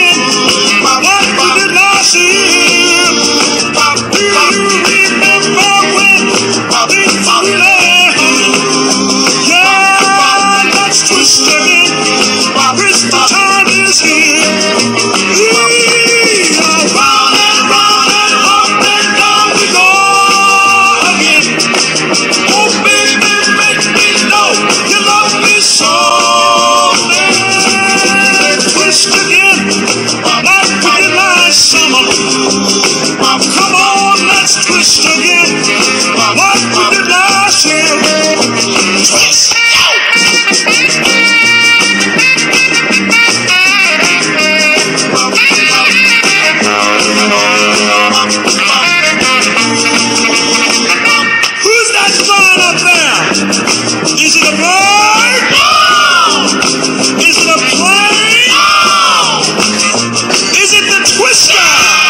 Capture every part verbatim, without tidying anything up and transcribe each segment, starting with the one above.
again. What we did last year. Do you remember when things really happened? Yeah, let's twist again. Christmas time is here. We are round and round and up and down we go again. Oh baby, make me know you love me so. Let's twist again like we did last summer. Come on, let's twist again like we did last year. Twist. Who's that flying up there? Is it a bird? No! Is it a plane? No! Is it the twister?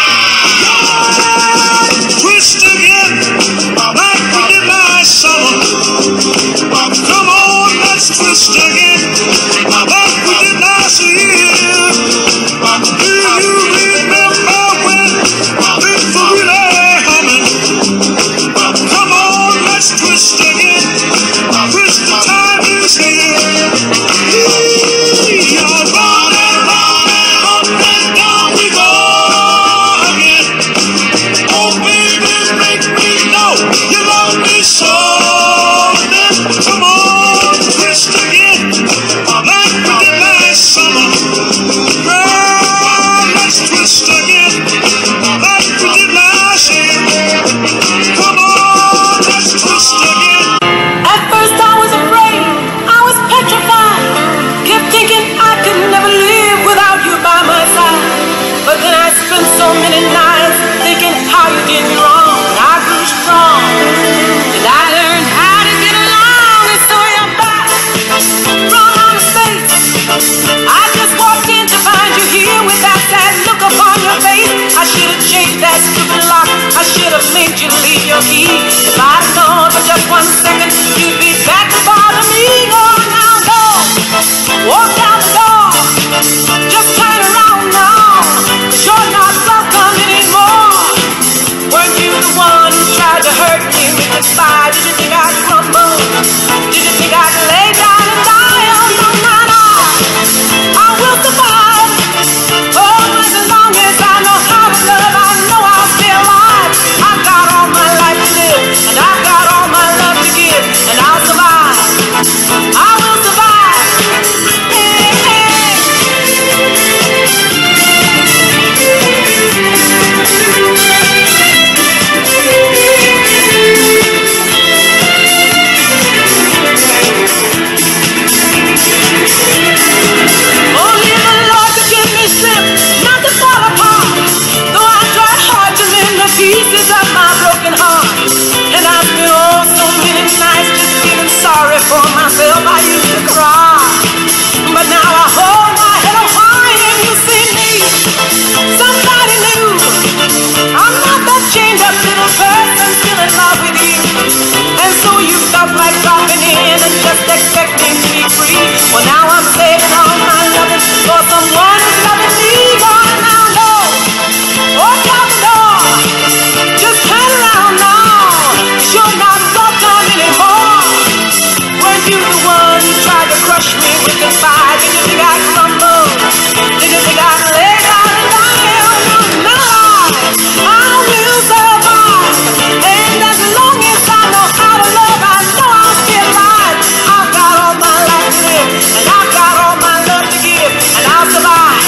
Yeah! Twist again like we did last summer. Come on, let's twist again like we did last year. Do you remember when things were really humming? Come on, let's twist again. Christmas time is here. We are round and round and up and down we go again. Oh baby, make me know you love me so. Then come on, twist again like we did last summer. Girl, let's twist again like we did last year. Come on, let's twist again. At first I was afraid, I was petrified. Kept thinking I could never live without you by my side. But then I spent so many nights thinking how you did me wrong. I grew strong, and I learned how to get along. And so you're back from outer space. I just walked in to find you here with that sad look upon your face. I should have changed that stupid lock. I should have made you leave your key. If I'd known for just one second you'd be back to bother me. Go now, go. Walk down the door. Just turn around now. You're not welcome anymore. Weren't you the one who tried to hurt me with goodbye? Did you think I'd crumble? Did you think I'd lay down and die? Oh, no, no, no. I will survive. Oh, as long as I know how to love, I know I'll stay alive. I've got all my life to live, and I've got all my love to give, and I'll survive. I will survive. Hey, hey. Only the Lord could give me strength not to fall apart. Though I tried hard to mend the pieces of my broken heart. And I spent oh so many nights just feeling sorry for myself. I used to cry, but now I hold my head up high and you see me. Somebody new. I'm not that chained up little person still in love with you. And so you felt like dropping in and just expecting to be free. Well, now I'm saving all my loving for someone who's loving me. Going now, no. Walk out the door. Just turn around now. You're not welcome anymore. Weren't you the one who tried to crush me with goodbye? Did you think I'd crumble? Did you think I'd lay down and die? Oh, no, no. I will survive. And as long as I know how to love, I know I'll stay alive. I've got all my life to live, and I've got all my love to give, and I'll survive.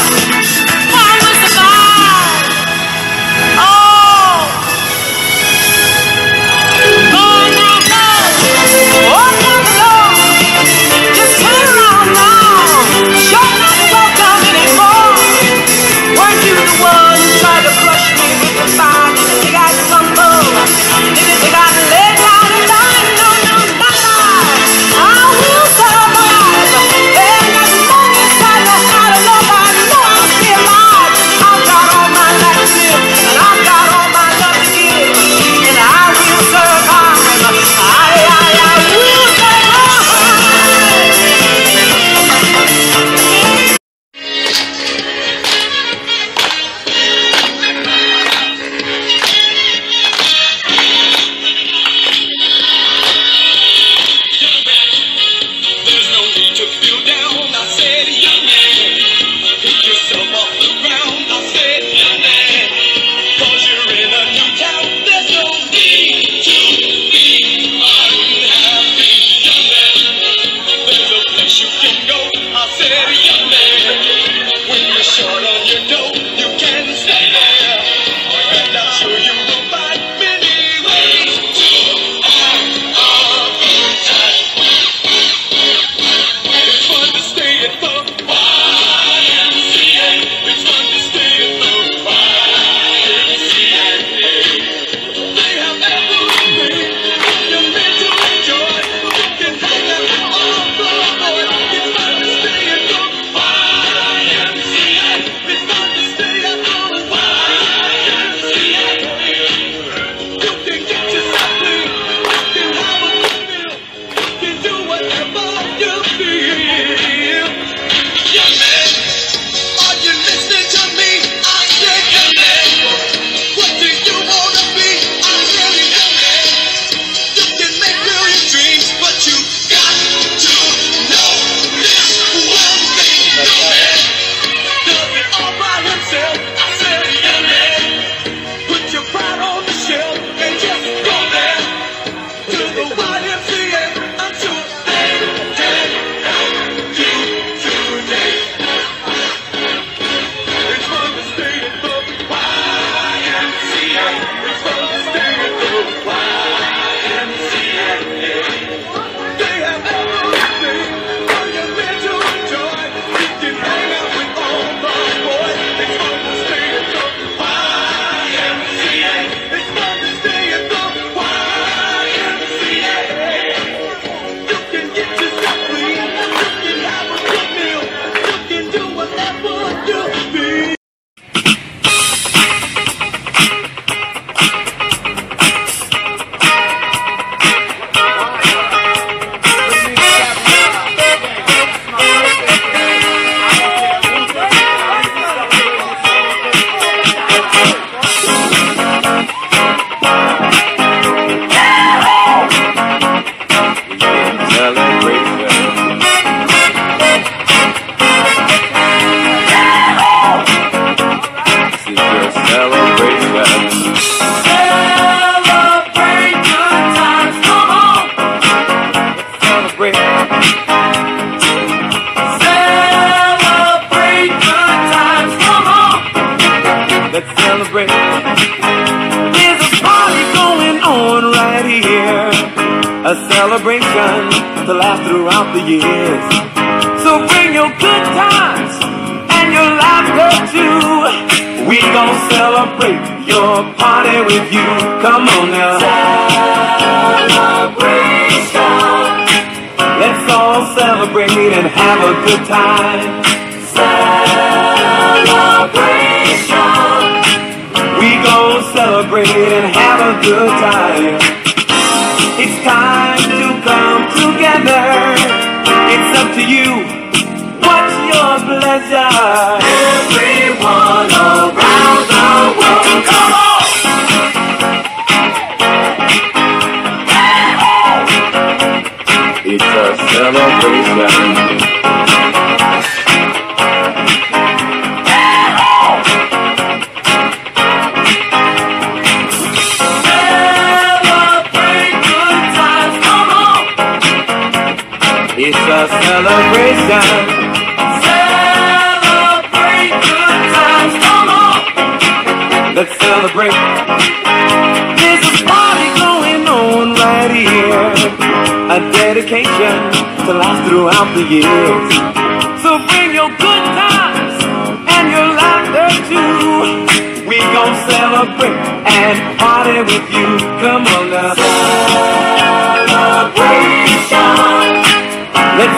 celebrate. There's a party going on right here, a celebration to last throughout the years. So bring your good times and your laughter too. We gon' celebrate your party with you. Come on now. Celebration. Let's all celebrate and have a good time. Celebration. We gon' celebrate and have a good time. It's time to come together. It's up to you. What's your pleasure? Everyone around the world, come on! It's a celebration. Celebrate good times, come on! It's a celebration. Celebrate good times, come on! Let's celebrate. There's a party going on right here, a dedication to last throughout the years. So bring your good times and your laughter too. We gon' celebrate and party with you. Come on now. Celebration. Let's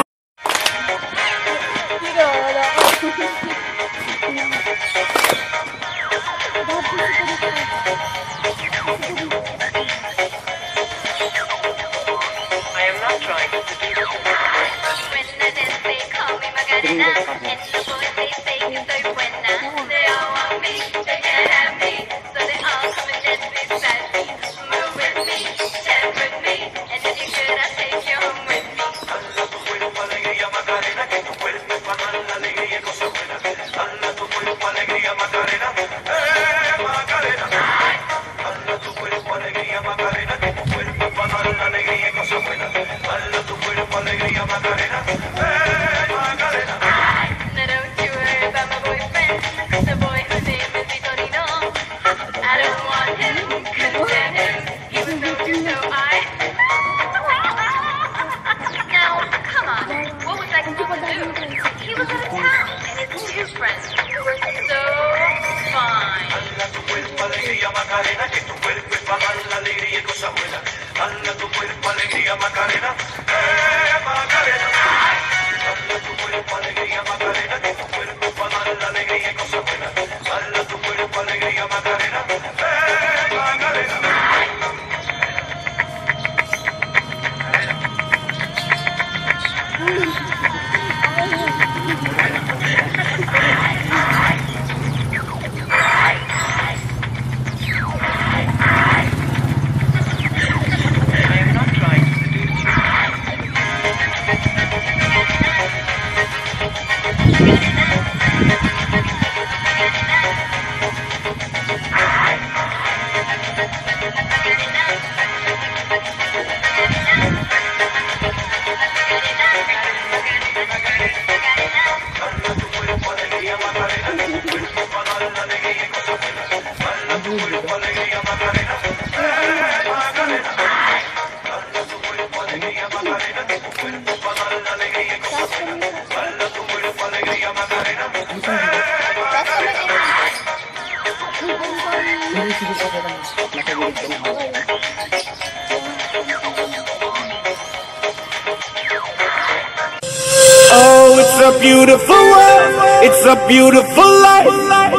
Oh, it's a beautiful world, it's a beautiful life.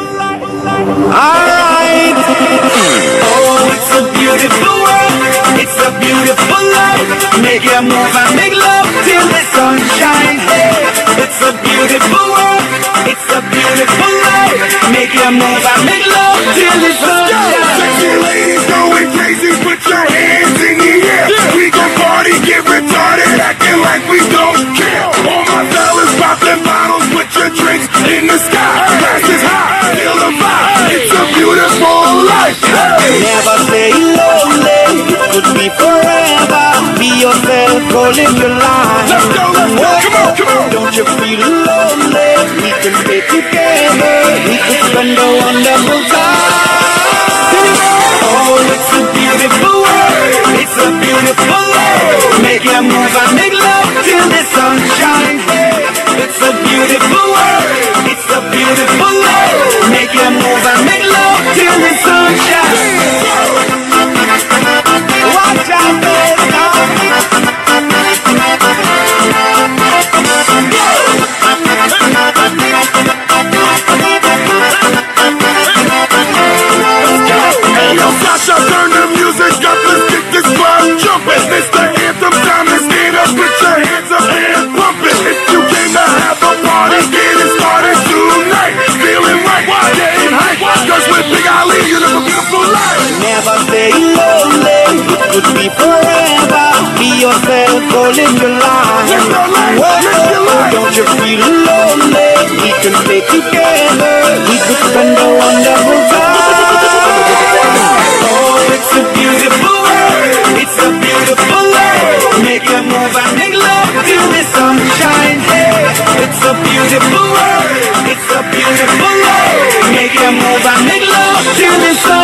Alright. Oh, it's a beautiful world, it's a beautiful life. Make your move and make love till the sun shines. Hey, it's a beautiful world, it's a beautiful life. Make your move and make love till the sun shines. Sexy ladies going crazy, put your hands in the air. We gon' party, get retarded, acting like we don't care. All my fellas popping bottles, put your drinks in the sky. Glasses high, feel the vibe. It's a beautiful life. Hey. Never stay lonely, it could be forever. Be yourself, go live your life. Let's go, let's go, come on, come on. Don't you feel lonely? We can stay together. We could spend a wonderful time.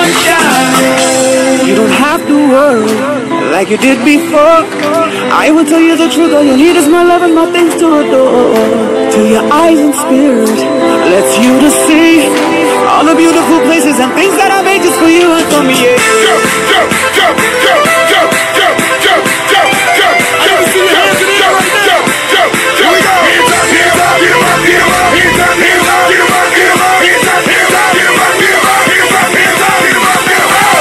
sunshine. You don't have to worry like you did before. I will tell you the truth, all you need is my love and my things to adore. Till your eyes and spirit lets you to see all the beautiful places and things that I made just for you and for me. Yeah. Go, go, go, go, go, go, go, go, go. I never see your hands in the air right now. Go, go, go. Hands up, hands up, get 'em up, get 'em up, hands up, hands up, get 'em up, get 'em up, hands up, hands up, get 'em up, get 'em up, hands up, hands up, get 'em up, get 'em up.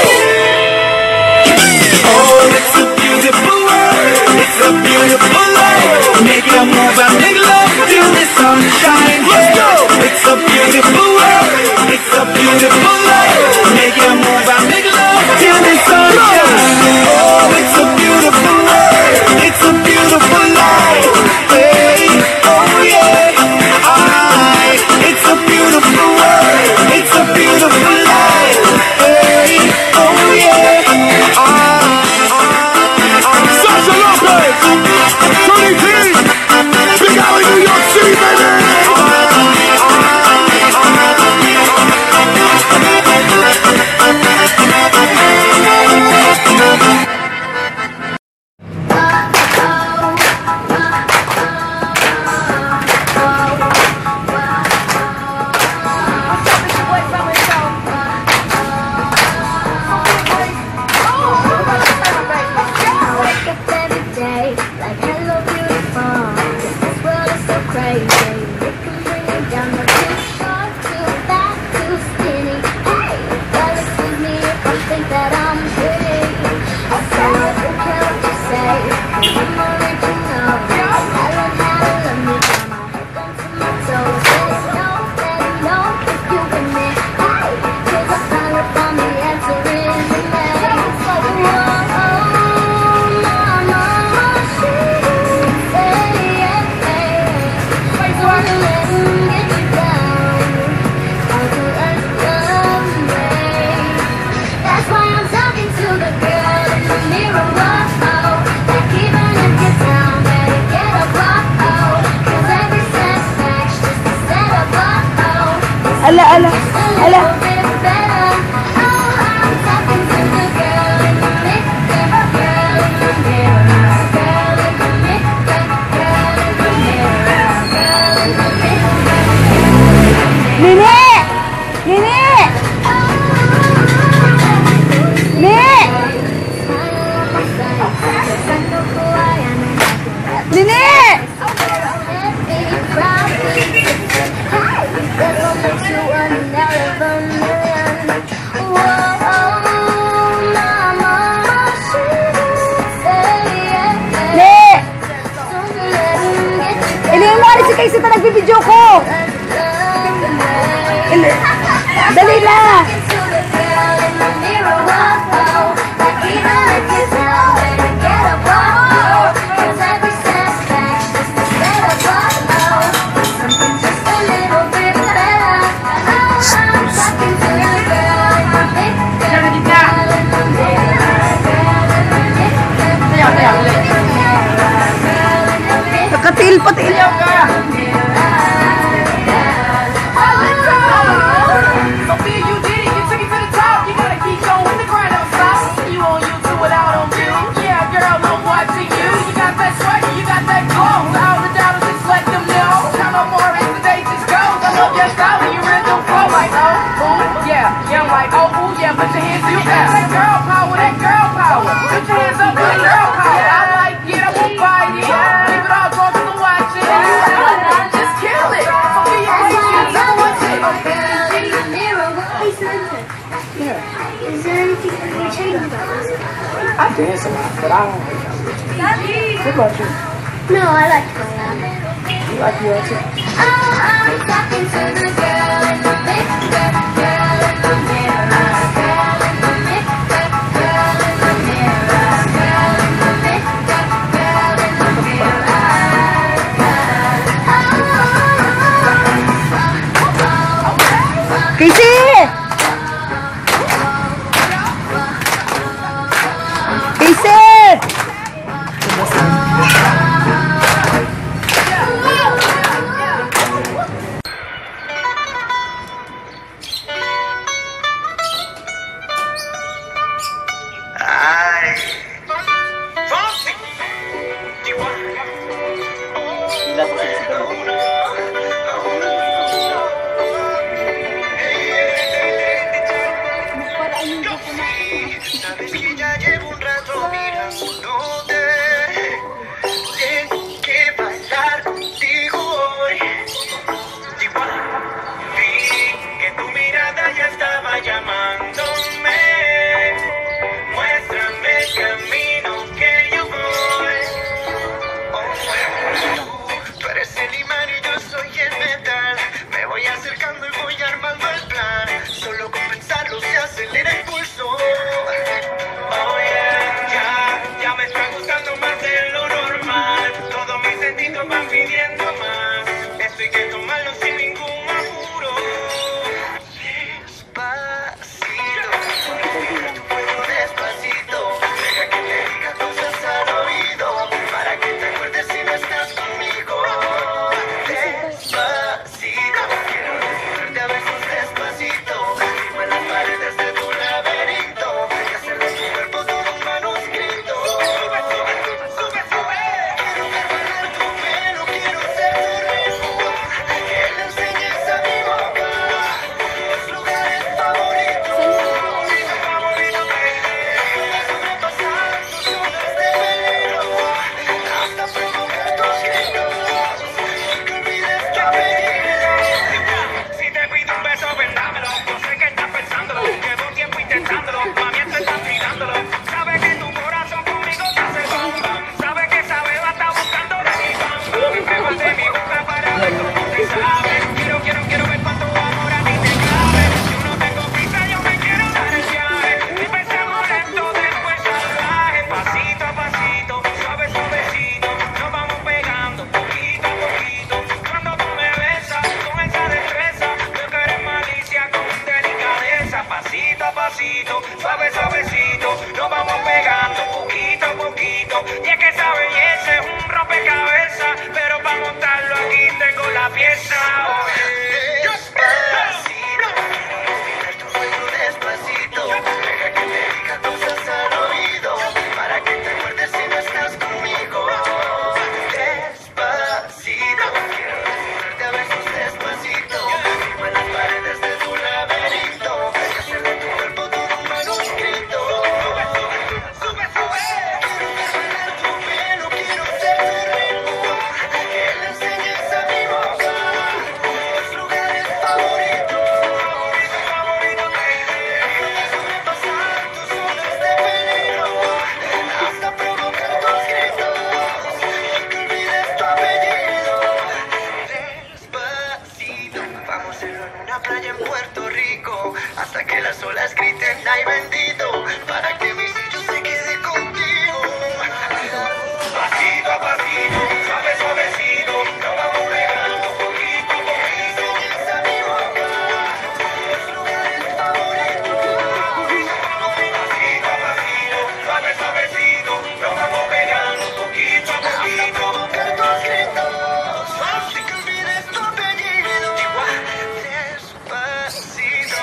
Oh, it's a beautiful world, it's a beautiful life. Make love move and make love till the sunshine. Let's go. It's a beautiful world, it's a beautiful life. Make love move and make love till the sunshine. Oh, it's a beautiful world, it's a beautiful life. Hey, oh yeah, I. It's a beautiful world, it's a beautiful life. Hey, oh yeah, I. Sasha Lopez, Tony T, Big Alley, New York City, baby. Ala, ala, ala. Nene! Nene! Nene! Nene! Si Casey pa nagbibidyo ko. Dali na. Nakatil-patil ka. Put your hands up, you got that girl power, that girl power. Put your hands up, that girl power. I like it, I won't fight it. Leave it all drunk and watch it. Just kill it. So be your patience, I want it. Yeah. Is there anything you're changing about this? I dance a lot, but I don't. What about you? No, I like to go out. You like your too? Oh, I'm talking to the girl in the big girl, girl in the mirror. Casey! Casey! pasito, suave, suavecito, nos vamos pegando poquito a poquito. Y es que esa belleza es un rompecabezas, pero para montarlo aquí tengo la pieza. Despacito, respirar tu sueño despacito, deja que te diga cosas al oído, para que te acuerdes si no estás conmigo. Despacito, quiero desnudarte a besos despacito, firma las paredes de tu laberinto, y hacer de tu cuerpo todo un manuscrito. Sube, sube, sube. Quiero desvelar tu pelo, quiero ser tu ritmo, que le enseñes a mi boca tus lugares favoritos, favoritos, favoritos. Sobrepasar tus zonas de peligro, hasta provocar tus gritos, y que olvides tu apellido. Despacito, vamos a hacerlo en una playa en Puerto Rico, hasta que las olas griten ay bendito, para que mi sello se quede contigo. Pasito a pasito, suave, suavecito, nos vamos pegando poquito a poquito. Enseñas a mi boca tus lugares favoritos. Pasito a pasito, suave, suavecito, nos vamos pegando poquito a poquito. Provocar tus gritos, sin que olvides tu apellido. Despacito.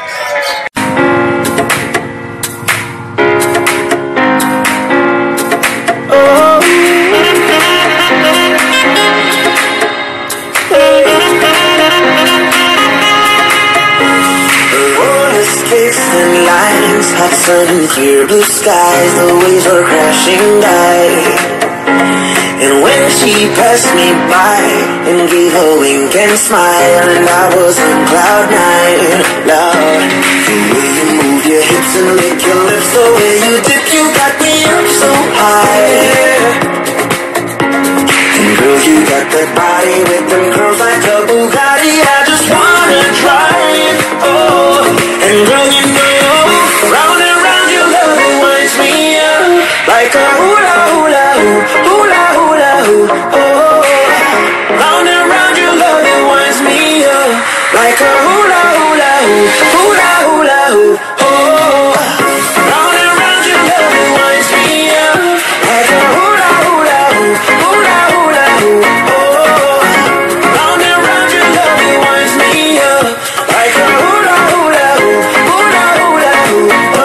Kissing lines, hot sun and clear blue skies, the waves were crashing by. And when she passed me by and gave a wink and smile, and I was on cloud nine, love. The way you move your hips and lick your lips, the way you dip, you got me up so high. And girl, you got that body with them curls like a Bugatti, I just wanna try it, oh. And girl, you know, round and round your love, it winds me up like a hula hula hoop, hula hula hoop, oh. Round and round your love, it winds me up like a hula hula hoop, hula hula hoop, oh. Round and round your love, it winds me up like a hula hula hoop, hula hula hoop, oh. Round and round your love, it winds me up like a hula hula hoop, hula hula hoop, oh.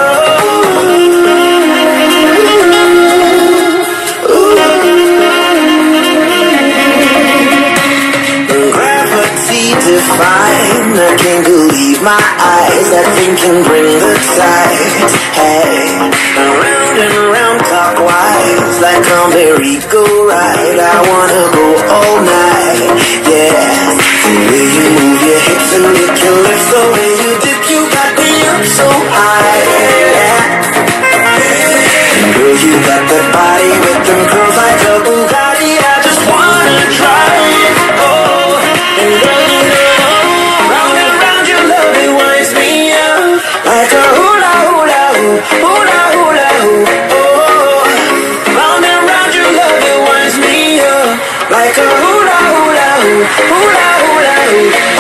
Gravity define, I can't believe my eyes, that thing can bring the tide. Hey, around and around clockwise, like a merry-go-ride, I wanna go all night, yeah. The way you move your hips and lick your lips, the way you dip, you got me up so high, yeah. And girl, you got that body with them curls like a Bugatti, I just wanna try it, oh. And girl, you know, round and round your love, it winds me up like a hula hula hoop, hula hula hoop, oh. Round and round your love, it winds me up like a hula hula hoop, hula hula hoop.